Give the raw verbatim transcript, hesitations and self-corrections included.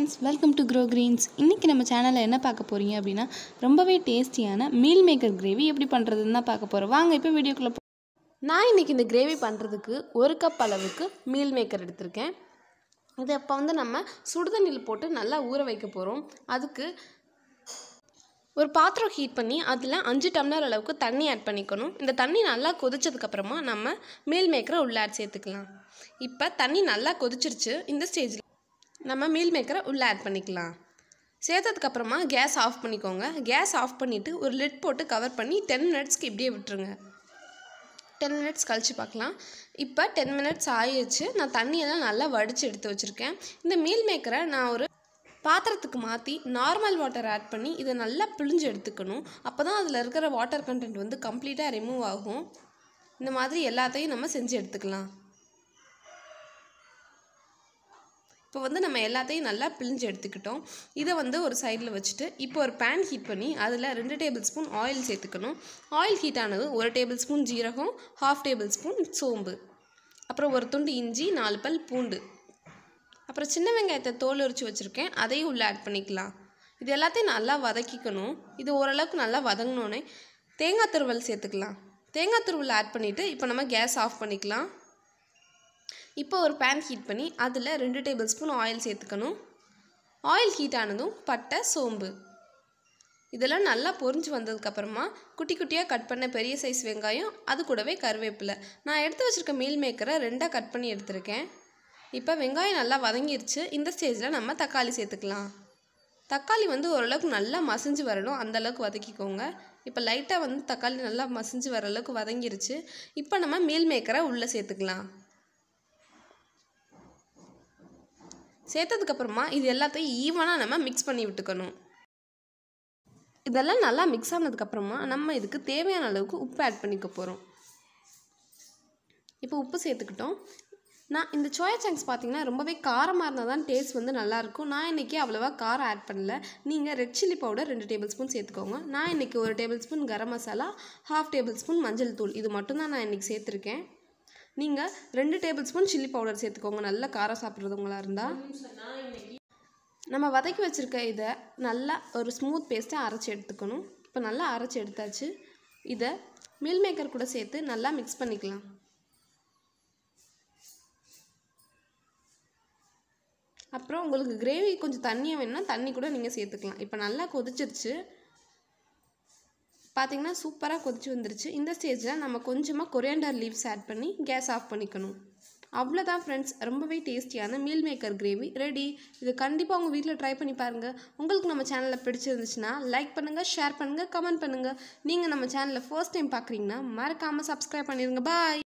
Friends, welcome to Grow Greens. இன்றைக்கி நம்ம சேனலில் என்ன பார்க்க போகிறீங்க அப்படின்னா, ரொம்பவே டேஸ்டியான மீல் மேக்கர் கிரேவி எப்படி பண்ணுறதுன்னு தான் பார்க்க போகிறோம். வாங்க இப்போ வீடியோக்குள்ளே போ. நான் இன்றைக்கி இந்த கிரேவி பண்ணுறதுக்கு ஒரு கப் அளவுக்கு மீல் மேக்கர் எடுத்திருக்கேன். இதை இப்போ வந்து நம்ம சுடுதண்ணியில் போட்டு நல்லா ஊற வைக்க போகிறோம். அதுக்கு ஒரு பாத்திரம் ஹீட் பண்ணி அதில் அஞ்சு டம்ளர் அளவுக்கு தண்ணி ஆட் பண்ணிக்கணும். இந்த தண்ணி நல்லா கொதிச்சதுக்கப்புறமா நம்ம மீல் மேக்கரை உள்ளே ஆட் சேர்த்துக்கலாம். இப்போ தண்ணி நல்லா கொதிச்சிருச்சு. இந்த ஸ்டேஜில் நம்ம மீல் மேக்கரை உள்ளே ஆட் பண்ணிக்கலாம். சேர்த்ததுக்கப்புறமா கேஸ் ஆஃப் பண்ணிக்கோங்க. கேஸ் ஆஃப் பண்ணிவிட்டு ஒரு லிட் போட்டு கவர் பண்ணி டென் மினிட்ஸ்க்கு இப்படியே விட்டுருங்க. டென் மினிட்ஸ் கழித்து பார்க்கலாம். இப்போ டென் மினிட்ஸ் ஆயிடுச்சு. நான் தண்ணியெல்லாம் நல்லா வடித்து எடுத்து வச்சுருக்கேன். இந்த மீல் மேக்கரை நான் ஒரு பாத்திரத்துக்கு மாற்றி நார்மல் வாட்டர் ஆட் பண்ணி இதை நல்லா பிழிஞ்சு எடுத்துக்கணும். அப்போ தான் அதில் இருக்கிற வாட்டர் கண்டென்ட் வந்து கம்ப்ளீட்டாக ரிமூவ் ஆகும். இந்த மாதிரி எல்லாத்தையும் நம்ம செஞ்சு எடுத்துக்கலாம். இப்போ வந்து நம்ம எல்லாத்தையும் நல்லா பிழிஞ்சு எடுத்துக்கிட்டோம். இதை வந்து ஒரு சைடில் வச்சுட்டு இப்போ ஒரு பேன் ஹீட் பண்ணி அதில் ரெண்டு டேபிள் ஸ்பூன் ஆயில் சேர்த்துக்கணும். ஆயில் ஹீட் ஆனது ஒரு டேபிள் ஸ்பூன் ஜீரகம், ஹாஃப் டேபிள் ஸ்பூன் சோம்பு, அப்புறம் ஒரு துண்டு இஞ்சி, நாலு பல் பூண்டு, அப்புறம் சின்ன வெங்காயத்தை தோல் உரித்து வச்சுருக்கேன், அதையும் உள்ளே ஆட் பண்ணிக்கலாம். இது எல்லாத்தையும் நல்லா வதக்கிக்கணும். இது ஓரளவுக்கு நல்லா வதங்கினோன்னே தேங்காய் துருவல் சேர்த்துக்கலாம். தேங்காய் துருவல் ஆட் பண்ணிவிட்டு இப்போ நம்ம கேஸ் ஆஃப் பண்ணிக்கலாம். இப்போ ஒரு பேன் ஹீட் பண்ணி அதில் ரெண்டு டேபிள் ஸ்பூன் ஆயில் சேர்த்துக்கணும். ஆயில் ஹீட் ஆனதும் பட்டை, சோம்பு இதெல்லாம் நல்லா பொரிஞ்சு வந்ததுக்கப்புறமா குட்டி குட்டியாக கட் பண்ண பெரிய சைஸ் வெங்காயம், அது கூடவே கருவேப்பிலை. நான் எடுத்து வச்சுருக்க மீல் மேக்கரை ரெண்டாக கட் பண்ணி எடுத்திருக்கேன். இப்போ வெங்காயம் நல்லா வதங்கிருச்சு. இந்த ஸ்டேஜில் நம்ம தக்காளி சேர்த்துக்கலாம். தக்காளி வந்து ஓரளவுக்கு நல்லா மசிஞ்சு வரணும், அந்தளவுக்கு வதக்கிக்கோங்க. இப்போ லைட்டாக வந்து தக்காளி நல்லா மசிஞ்சு வர அளவுக்கு வதங்கிருச்சு. இப்போ நம்ம மீல் மேக்கரை உள்ளே சேர்த்துக்கலாம். சேர்த்ததுக்கப்புறமா இது எல்லாத்தையும் ஈவனாக நம்ம மிக்ஸ் பண்ணி விட்டுக்கணும். இதெல்லாம் நல்லா மிக்ஸ் ஆனதுக்கப்புறமா நம்ம இதுக்கு தேவையான அளவுக்கு உப்பு ஆட் பண்ணிக்க போகிறோம். இப்போ உப்பு சேர்த்துக்கிட்டோம். நான் இந்த சோயா சங்க்ஸ் பார்த்திங்கன்னா ரொம்பவே காரமாக இருந்தால் தான் டேஸ்ட் வந்து நல்லாயிருக்கும். நான் இன்றைக்கி அவ்வளோவா காரம் ஆட் பண்ணல. நீங்கள் ரெட் சில்லி பவுடர் ரெண்டு டேபிள் ஸ்பூன் சேர்த்துக்கோங்க. நான் இன்றைக்கி ஒரு tablespoon garam masala, half tablespoon மஞ்சள் தூள், இது மட்டும்தான் நான் இன்றைக்கி சேர்த்துருக்கேன். நீங்கள் ரெண்டு டேபிள் ஸ்பூன் சில்லி பவுடர் சேர்த்துக்கோங்க, நல்ல காரம் சாப்பிட்றதுங்களா இருந்தால். நம்ம வதக்கி வச்சுருக்க இதை நல்லா ஒரு ஸ்மூத் பேஸ்ட்டாக அரைச்சி எடுத்துக்கணும். இப்போ நல்லா அரைச்சி எடுத்தாச்சு. இதை மீல் மேக்கர் கூட சேர்த்து நல்லா மிக்ஸ் பண்ணிக்கலாம். அப்புறம் உங்களுக்கு கிரேவி கொஞ்சம் தண்ணியாக வேணும்னா தண்ணி கூட நீங்கள் சேர்த்துக்கலாம். இப்போ நல்லா கொதிச்சிருச்சு. பார்த்திங்கன்னா சூப்பராக கொதிச்சு வந்துருச்சு. இந்த ஸ்டேஜில் நம்ம கொஞ்சமாக கொரியாண்டர் லீவ்ஸ் ஆட் பண்ணி கேஸ் ஆஃப் பண்ணிக்கணும். அவ்வளோதான் ஃப்ரெண்ட்ஸ், ரொம்பவே டேஸ்டியான மீல் மேக்கர் கிரேவி ரெடி. இது கண்டிப்பாக உங்கள் வீட்டில் ட்ரை பண்ணி பாருங்கள். உங்களுக்கு நம்ம சேனலில் பிடிச்சிருந்துச்சுன்னா லைக் பண்ணுங்கள், ஷேர் பண்ணுங்கள், கமெண்ட் பண்ணுங்கள். நீங்கள் நம்ம சேனலில் ஃபர்ஸ்ட் டைம் பார்க்குறீங்கன்னா மறக்காமல் சப்ஸ்கிரைப் பண்ணிடுங்க. பாய்.